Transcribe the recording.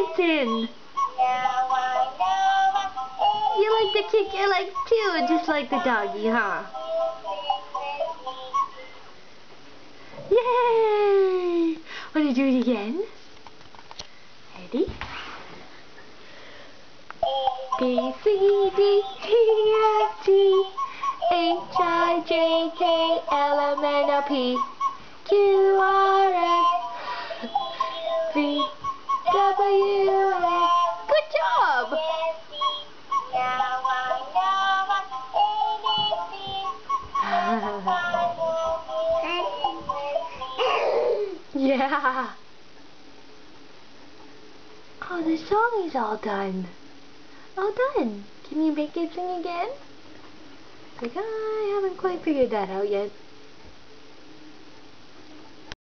listen. You like the tick, you like too, just like the doggy, huh? Yay! Want to do it again? Ready? B, C, D, E, F, G, H, I, J, K, L, M, N, O, P, Q, R, S, V, W, X. Good job! Yeah. Oh, the song is all done. All done. Can you make it sing again? Like, I haven't quite figured that out yet.